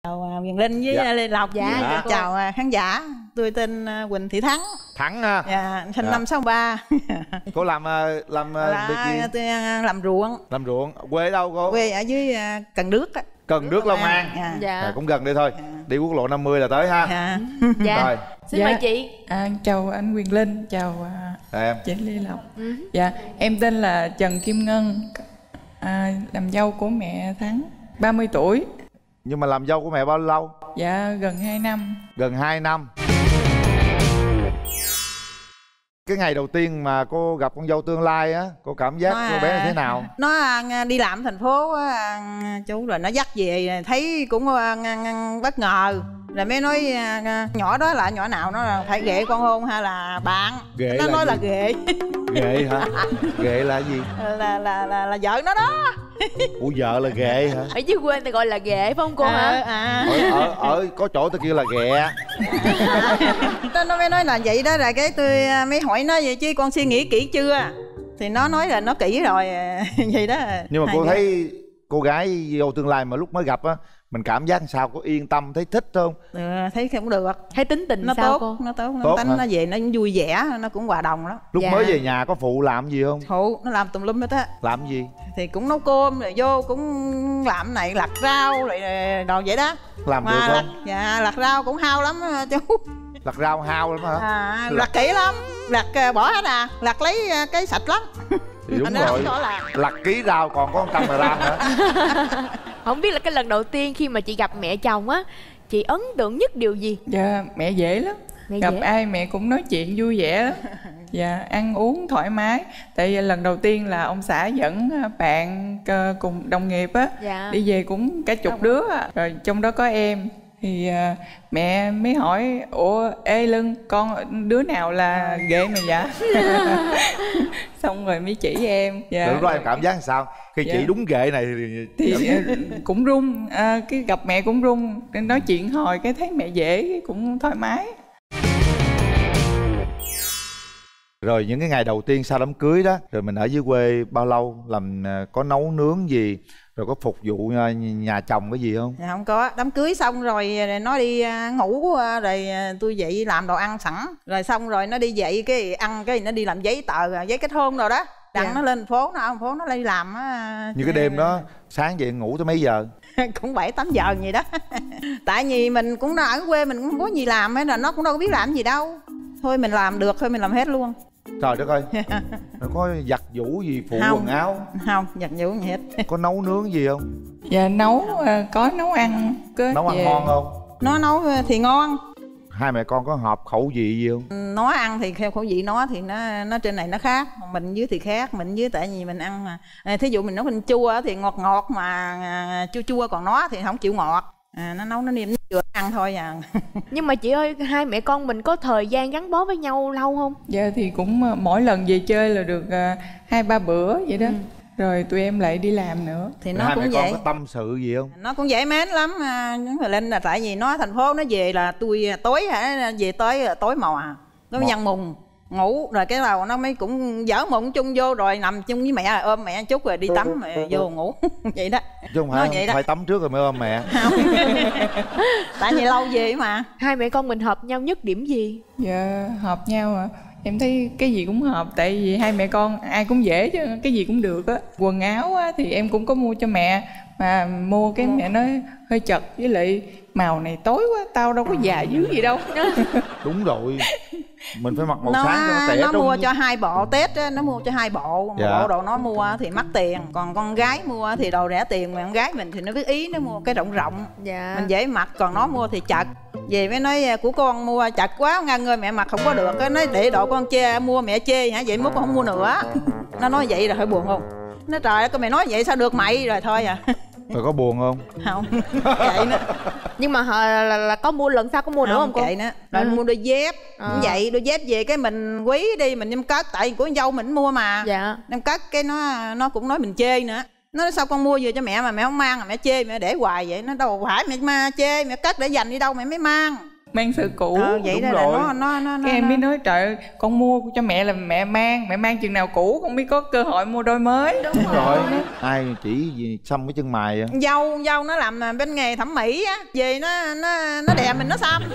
Chào Quyền Linh với Lê Lộc. Dạ. Chào khán giả. Tôi tên Quỳnh Thị Thắng. Thắng ha. Dạ, sinh năm 63. Cô làm việc gì? Tôi làm ruộng. Làm ruộng. Quê ở đâu cô? Quê ở dưới Cần Đước á. Cần Đước, Long An. Dạ. Cũng gần đây thôi. Đi quốc lộ 50 là tới ha. Dạ. Rồi. Xin mời chị. Chào anh Quyền Linh, chào em. chị Lê Lộc. Dạ, em tên là Trần Kim Ngân, làm dâu của mẹ Thắng, 30 tuổi. Nhưng mà làm dâu của mẹ bao lâu? Dạ, gần 2 năm. Gần 2 năm. Cái ngày đầu tiên mà cô gặp con dâu tương lai á, cô cảm giác cô bé là thế nào? Nó đi làm thành phố chú, rồi nó dắt về thấy cũng bất ngờ. Rồi mới nói nhỏ đó là nhỏ nào, nó là phải ghệ con hôn hay là bạn? Ghệ nó là nói gì? là ghệ. Ghệ hả? Ghệ là gì? là vợ nó đó. Ủa vợ là ghệ hả? Ở dưới quê người ta gọi là ghệ phải không cô hả? Ở có chỗ tôi kêu là ghẹ. Nó mới nói là vậy đó, rồi cái tôi mới hỏi nó vậy chứ con suy nghĩ kỹ chưa? Thì nó nói là nó kỹ rồi. Vậy đó. Nhưng mà cô thấy cô gái vô tương lai mà lúc mới gặp á, mình cảm giác sao, có yên tâm, thấy thích không? Thấy cũng được. Thấy tính tình nó sao tốt, cô? nó tốt, Tốt tính hả? nó về nó vui vẻ, nó cũng hòa đồng lắm. Lúc mới về nhà có phụ làm gì không? Phụ nó làm tùm lum hết á. Làm gì? Thì cũng nấu cơm, rồi vô cũng làm này, lặt rau rồi đồ vậy đó. Làm mà được không? Dạ, lặt rau cũng hao lắm chú. Lặt rau hao lắm hả? Lặt kỹ lắm, lặt bỏ hết lặt lấy cái sạch lắm. Thì đúng rồi, lặt ký rau còn có 100 gram hả? Không biết là cái lần đầu tiên khi mà chị gặp mẹ chồng á, chị ấn tượng nhất điều gì? Dạ, mẹ dễ lắm. Mẹ gặp dễ. ai mẹ cũng nói chuyện vui vẻ lắm. Dạ, ăn uống thoải mái. Tại vì lần đầu tiên là ông xã dẫn bạn cùng đồng nghiệp á, Dạ. đi về cũng cả chục đứa, rồi trong đó có em. Thì mẹ mới hỏi: ủa ê Lưng, con đứa nào là ghệ mày vậy? Xong rồi mới chỉ em. Dạ. Lúc đó em cảm giác sao khi Dạ. chỉ đúng ghệ này thì cũng run, cái gặp mẹ cũng run, nói chuyện hồi cái thấy mẹ dễ cũng thoải mái. Rồi những cái ngày đầu tiên sau đám cưới đó, rồi mình ở dưới quê bao lâu, làm có nấu nướng gì, rồi có phục vụ nhà chồng cái gì không? Dạ không có. Đám cưới xong rồi nó đi ngủ, rồi tôi dậy làm đồ ăn sẵn, rồi xong rồi nó đi dậy cái ăn, cái nó đi làm giấy tờ, giấy kết hôn rồi đó, đặng nó lên thành phố, nó đi làm á. Như cái đêm đó sáng dậy ngủ tới mấy giờ? Cũng 7-8 giờ gì đó. Tại vì mình cũng ở quê, mình cũng không có gì làm hết, là nó cũng đâu có biết làm gì đâu. Thôi mình làm được thôi, mình làm hết luôn. Trời đất ơi. Rồi có giặt giũ gì, phụ Không. quần áo? Không, giặt giũ gì hết. Có nấu nướng gì không? Dạ nấu, có nấu ăn. Nấu ăn ngon không? Nó nấu thì ngon. Hai mẹ con có hợp khẩu vị gì không? Nó ăn thì theo khẩu vị nó thì nó trên này nó khác, mình dưới thì khác. Mình dưới tại vì mình ăn mà thí dụ mình nấu canh chua thì ngọt ngọt, mà chua chua, còn nó thì không chịu ngọt. Nó nấu nó niêm nó vừa ăn thôi à. Nhưng mà chị ơi, hai mẹ con mình có thời gian gắn bó với nhau lâu không? Dạ thì cũng mỗi lần về chơi là được 2-3 bữa vậy đó. Rồi tụi em lại đi làm nữa. Thì nó hai cũng mẹ vậy. con có tâm sự gì không? Nó cũng dễ mến lắm. Người Linh là tại vì nó thành phố, nó về là tôi tối hả, về tới tối mò nó nhân mùng ngủ, rồi cái đầu nó mới cũng dở mụn chung vô, rồi nằm chung với mẹ, ôm mẹ chút rồi đi tắm rồi vô ngủ. Vậy đó. Chứ không phải, phải tắm trước rồi mới ôm mẹ. Tại vì lâu về mà. Hai mẹ con mình hợp nhau nhất điểm gì? Dạ hợp nhau à. Em thấy cái gì cũng hợp, tại vì hai mẹ con ai cũng dễ chứ, cái gì cũng được á. Quần áo á, thì em cũng có mua cho mẹ, mà mua cái mẹ nói hơi chật, với lại màu này tối quá, tao đâu có già dữ gì đâu. Đúng rồi, mình phải mặc màu sáng cho nó trẻ nó trung. mua cho 2 bộ Tết á, nó mua cho 2 bộ. Một Dạ. bộ đồ nó mua thì mắc tiền, còn con gái mua thì đồ rẻ tiền. Mà con gái mình thì nó biết ý, nó mua cái rộng rộng, Dạ. mình dễ mặc, còn nó mua thì chật. Về mới nói của con mua chật quá Ngân ơi, mẹ mặc không có được. Cái nói để độ con chê, mua mẹ chê hả, vậy mốt con không mua nữa. Nó nói vậy rồi hơi buồn không? Nó trời ơi, mày nói vậy sao được mày, rồi thôi à. Rồi có buồn không? Không. Vậy nữa. Nhưng mà là có mua, lần sau có mua nữa không cô? Vậy nữa. Rồi mua đôi dép. Cũng vậy, đôi dép về cái mình quý đi, mình đem cất, tại vì của con dâu mình mua mà. Dạ. Đem cất cái nó cũng nói mình chê nữa. Nó nói sao con mua vừa cho mẹ mà mẹ không mang, mẹ chê mẹ để hoài vậy. Nó đâu phải mẹ chê, mẹ cất để dành đi đâu mẹ mới mang. mang sữa cũ. Vậy đó rồi. là nó Cái em mới nói trời ơi, con mua cho mẹ là mẹ mang chừng nào cũ con mới có cơ hội mua đôi mới. Đúng rồi. Ai chỉ gì xăm cái chân mày vậy? Dâu nó làm bên nghề thẩm mỹ á, về nó đè mình nó xăm.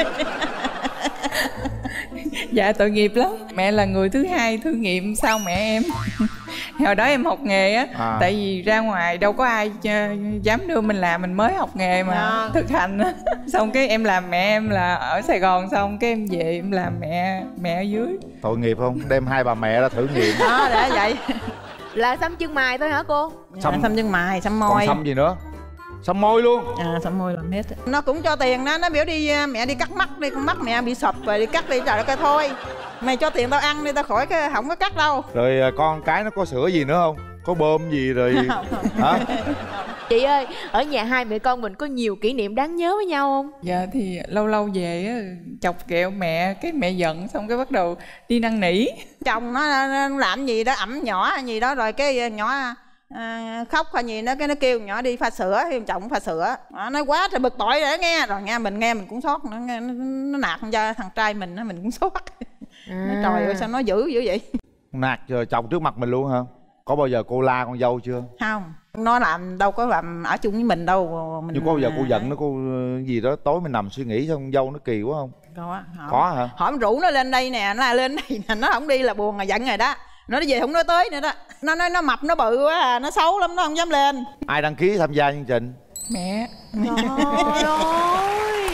Dạ tội nghiệp lắm. Mẹ là người thứ hai thử nghiệm sau mẹ em. Hồi đó em học nghề á, tại vì ra ngoài đâu có ai dám đưa mình làm, mình mới học nghề mà thực hành á. Xong cái em làm mẹ em là ở Sài Gòn, xong cái em về em làm mẹ ở dưới. Tội nghiệp không? Đem hai bà mẹ ra thử nghiệm. Để vậy. Là xăm chân mày thôi hả cô? Xăm chân mày, xăm môi. Còn xăm gì nữa? Xăm môi luôn. Xăm môi làm hết. Nó cũng cho tiền đó, nó biểu đi mẹ đi cắt mắt đi, con mắt mẹ bị sập rồi đi cắt đi, trời ơi thôi. Mày cho tiền tao ăn đi, tao khỏi cái không có cắt đâu. Rồi con cái nó có sữa gì nữa không? Có bơm gì rồi hả? Chị ơi, ở nhà hai mẹ con mình có nhiều kỷ niệm đáng nhớ với nhau không? Dạ thì lâu lâu về á, chọc ghẹo mẹ, cái mẹ giận xong cái bắt đầu đi năn nỉ. Chồng nó làm gì đó ẩm nhỏ gì đó rồi cái nhỏ khóc hay gì đó, cái nó kêu nhỏ đi pha sữa, thì chồng pha sữa. Nói quá trời bực bội rồi nghe, rồi nghe mình cũng sót, nó nạt cho thằng trai mình cũng sót. Nói trời ơi sao nó dữ vậy? Nạt chồng trước mặt mình luôn hả? Có bao giờ cô la con dâu chưa? Không, nó làm đâu có làm ở chung với mình đâu. Nhưng có bao giờ cô giận nó, cô gì đó tối mình nằm suy nghĩ sao con dâu nó kỳ quá không? Có hả? Hỏi rủ nó lên đây nè, nó lên đây nè, nó không đi là buồn là giận rồi đó. Nó về không nói tới nữa đó. Nó nói nó mập nó bự quá nó xấu lắm, nó không dám lên. Ai đăng ký tham gia chương trình? Mẹ. Trời ơi.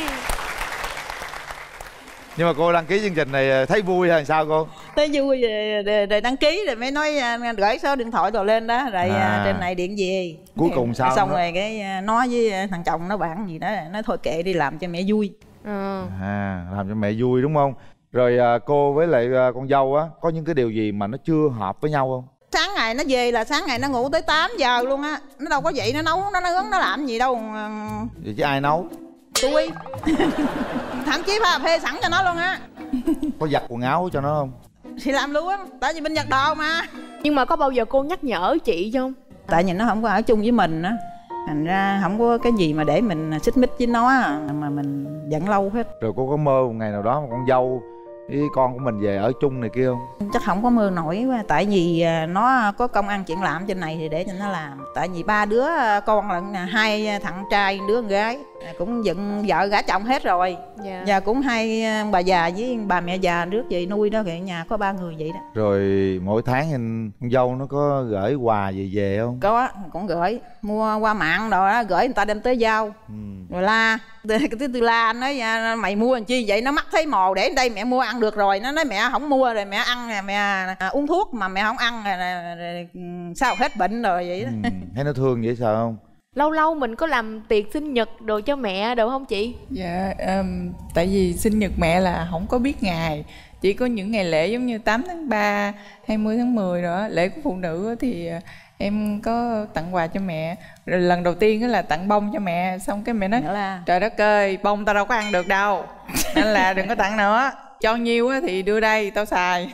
Nhưng mà cô đăng ký chương trình này thấy vui hay sao cô? Thấy vui rồi đăng ký rồi mới nói gửi số điện thoại rồi lên đó rồi trên này điện về. Cuối cùng sao? Xong rồi cái nói với thằng chồng nó bạn gì đó, nói thôi kệ đi làm cho mẹ vui. Làm cho mẹ vui đúng không? Rồi cô với lại con dâu á có những cái điều gì mà nó chưa hợp với nhau không? Sáng ngày nó về là sáng ngày nó ngủ tới 8 giờ luôn á. Nó đâu có dậy nó nấu, nó nướng, nó làm gì đâu. Vậy chứ ai nấu? Tôi. Thậm chí pha phê sẵn cho nó luôn á. Có giặt quần áo cho nó không? Thì làm luôn á, tại vì bên giặt đồ mà. Nhưng mà có bao giờ cô nhắc nhở chị không? Tại vì nó không có ở chung với mình á, thành ra không có cái gì mà để mình xích mích với nó mà mình giận lâu hết. Rồi cô có mơ một ngày nào đó mà con dâu với con của mình về ở chung này kia không? Chắc không có mơ nổi quá, tại vì nó có công ăn chuyện làm trên này thì để cho nó làm. Tại vì ba đứa con lận, hai thằng trai đứa con gái, cũng dựng vợ gả chồng hết rồi. Và cũng hai bà già với bà mẹ già rước về nuôi đó, thì nhà có 3 người vậy đó. Rồi mỗi tháng con dâu nó có gửi quà gì về không? Có, cũng gửi, mua qua mạng rồi đó, gửi người ta đem tới giao. Rồi la, tôi la anh nói mày mua làm chi vậy, nó mắc thấy mồ để đây mẹ mua ăn được rồi. Nó nói mẹ không mua rồi mẹ ăn, mẹ uống thuốc mà mẹ không ăn rồi sao hết bệnh rồi vậy đó. Thấy nó thương vậy sao không? Lâu lâu mình có làm tiệc sinh nhật đồ cho mẹ được không chị? Dạ, tại vì sinh nhật mẹ là không có biết ngày. Chỉ có những ngày lễ giống như 8 tháng 3, 20 tháng 10 rồi đó, lễ của phụ nữ thì em có tặng quà cho mẹ. Rồi lần đầu tiên là tặng bông cho mẹ, xong cái mẹ nói trời đất ơi, bông tao đâu có ăn được đâu, nên là đừng có tặng nữa, cho nhiêu thì đưa đây tao xài.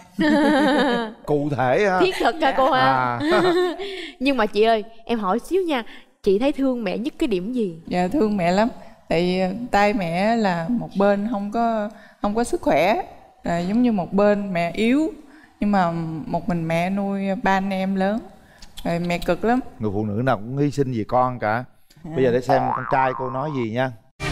Cụ thể ha. Thiết thực ha cô ha. Nhưng mà chị ơi, em hỏi xíu nha, chị thấy thương mẹ nhất cái điểm gì? Dạ thương mẹ lắm, tại tay mẹ là một bên không có sức khỏe, giống như một bên mẹ yếu, nhưng mà một mình mẹ nuôi 3 anh em lớn, rồi mẹ cực lắm. Người phụ nữ nào cũng hy sinh vì con cả. Bây giờ để xem con trai cô nói gì nha.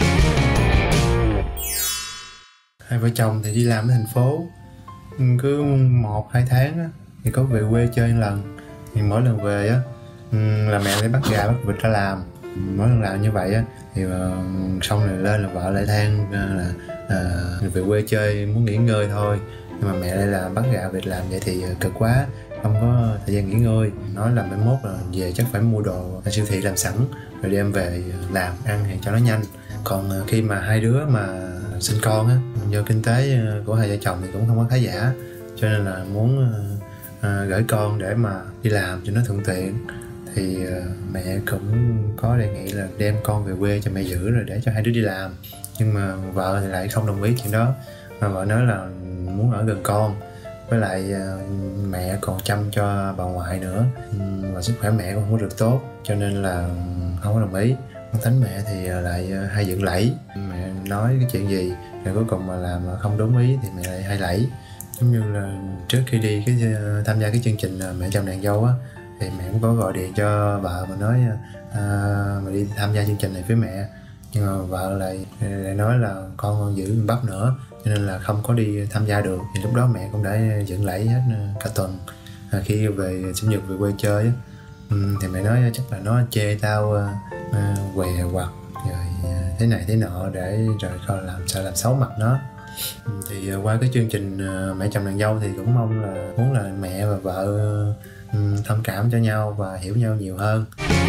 Hai vợ chồng thì đi làm ở thành phố, cứ 1-2 tháng á, thì có về quê chơi một lần. Thì mỗi lần về á là mẹ lấy bắt gà bắt vịt ra làm. Mỗi lần làm như vậy á thì xong rồi lên là vợ lại than là về quê chơi muốn nghỉ ngơi thôi, nhưng mà mẹ lại là bắt gà vịt làm vậy thì cực quá, không có thời gian nghỉ ngơi. Nói là mai mốt là về chắc phải mua đồ ở siêu thị làm sẵn rồi đem về làm ăn thì cho nó nhanh. Còn khi mà hai đứa mà sinh con á, do kinh tế của hai vợ chồng thì cũng không có khá giả, cho nên là muốn gửi con để mà đi làm cho nó thuận tiện. Thì mẹ cũng có đề nghị là đem con về quê cho mẹ giữ rồi để cho hai đứa đi làm. Nhưng mà vợ thì lại không đồng ý chuyện đó, mà vợ nói là muốn ở gần con, với lại mẹ còn chăm cho bà ngoại nữa, và sức khỏe mẹ cũng không có được tốt, cho nên là không có đồng ý. Tánh mẹ thì lại hay dựng lẫy, mẹ nói cái chuyện gì, rồi cuối cùng mà làm mà không đúng ý thì mẹ lại hay lẫy. Giống như là trước khi đi tham gia cái chương trình Mẹ chồng nàng dâu á, thì mẹ cũng có gọi điện cho vợ mà nói mà đi tham gia chương trình này với mẹ, nhưng mà vợ lại nói là con giữ miền Bắc nữa cho nên là không có đi tham gia được. Thì lúc đó mẹ cũng đã dựng lẫy hết cả tuần. Khi về sinh nhật về quê chơi á, thì mẹ nói chắc là nó chê tao què quặt rồi thế này thế nọ để rồi coi làm xấu mặt nó. Thì qua cái chương trình Mẹ chồng nàng dâu thì cũng muốn là mẹ và vợ thông cảm cho nhau và hiểu nhau nhiều hơn.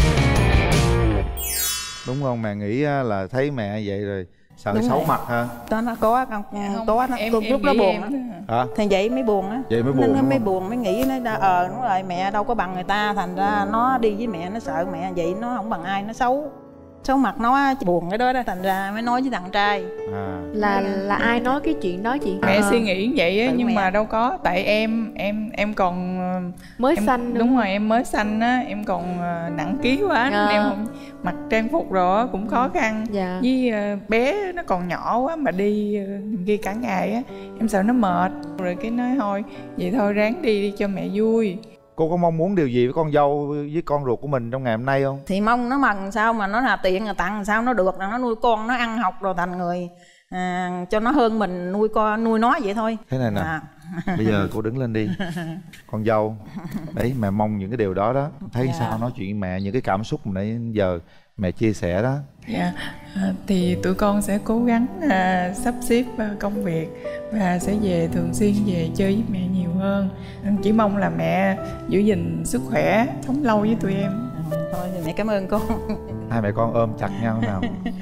Đúng không? Mẹ nghĩ là thấy mẹ vậy rồi sợ xấu mặt ha. Đó nó có nó lúc nó buồn á. Thì vậy mới buồn á. Vậy mới buồn. Nó mới buồn, mới nghĩ nó đúng rồi, mẹ đâu có bằng người ta, thành ra nó đi với mẹ nó sợ mẹ vậy nó không bằng ai, nó xấu mặt nó buồn cái đó thành ra mới nói với thằng trai. Là ai nói cái chuyện đó chị? Mẹ suy nghĩ vậy á, nhưng mẹ. mà đâu có, tại em còn mới sanh. Đúng rồi, em mới sanh á, em còn nặng ký quá nên em không mặc trang phục rồi á, cũng khó khăn. Với bé nó còn nhỏ quá mà đi ghi cả ngày á, em sợ nó mệt. Rồi cái nói thôi vậy thôi ráng đi cho mẹ vui. Cô có mong muốn điều gì với con dâu với con ruột của mình trong ngày hôm nay không? Thì mong nó mần sao mà nó là tiện là tặng sao nó được, là nó nuôi con, nó ăn học rồi thành người cho nó hơn mình nuôi nó vậy thôi. Thế này nè, bây giờ cô đứng lên đi. Con dâu, đấy mẹ mong những cái điều đó đó. Thấy sao nói chuyện với mẹ, những cái cảm xúc mà nãy giờ mẹ chia sẻ đó. Thì tụi con sẽ cố gắng sắp xếp công việc và sẽ về thường xuyên về chơi với mẹ nhiều hơn. Chỉ mong là mẹ giữ gìn sức khỏe, sống lâu với tụi em. Thôi thì mẹ cảm ơn con. Hai mẹ con ôm chặt nhau nào.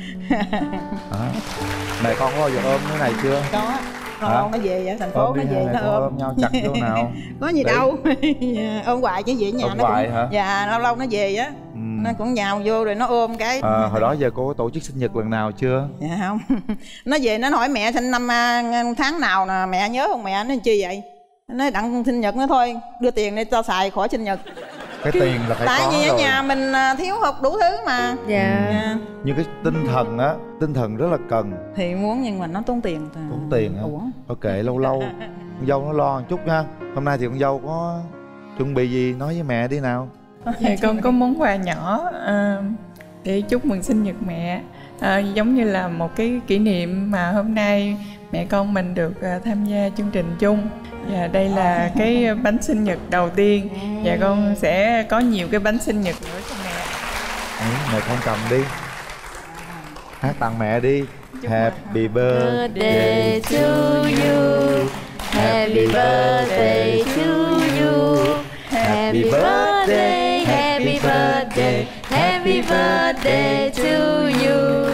Mẹ con có bao giờ ôm cái này chưa? Có. Nó về ở thành phố nó về nó ôm nhau chặt vô nào. Có gì đâu. Ôm hoài chứ về nhà ôm nó hoài cũng... hả? Dạ lâu lâu nó về á. Nó cũng nhào vô rồi nó ôm cái. Hồi đó giờ cô có tổ chức sinh nhật lần nào chưa? Dạ không. Nó về nó hỏi mẹ sinh năm tháng nào nè, mẹ nhớ không mẹ? Nó chi vậy? Nó đặng sinh nhật nó thôi, đưa tiền để tao xài khỏi sinh nhật. Cái tiền là phải tại có vì rồi. ở nhà mình thiếu hụt đủ thứ mà. Nhưng cái tinh thần á, tinh thần rất là cần. Thì muốn nhưng mà nó tốn tiền. Tốn tiền hả? Thôi kệ, lâu lâu con dâu nó lo một chút nha. Hôm nay thì con dâu có chuẩn bị gì nói với mẹ đi nào. Thì con có món quà nhỏ để chúc mừng sinh nhật mẹ, giống như là một cái kỷ niệm mà hôm nay mẹ con mình được tham gia chương trình chung. Và đây là cái bánh sinh nhật đầu tiên. Và con sẽ có nhiều cái bánh sinh nhật nữa cho mẹ. Mẹ con cầm đi, hát tặng mẹ đi. Happy birthday to you, happy birthday to you, happy birthday, happy birthday, happy birthday to you.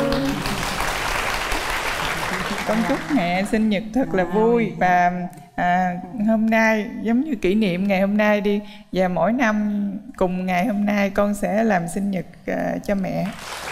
Con chúc mẹ sinh nhật thật là vui và hôm nay giống như kỷ niệm ngày hôm nay đi, và mỗi năm cùng ngày hôm nay con sẽ làm sinh nhật cho mẹ.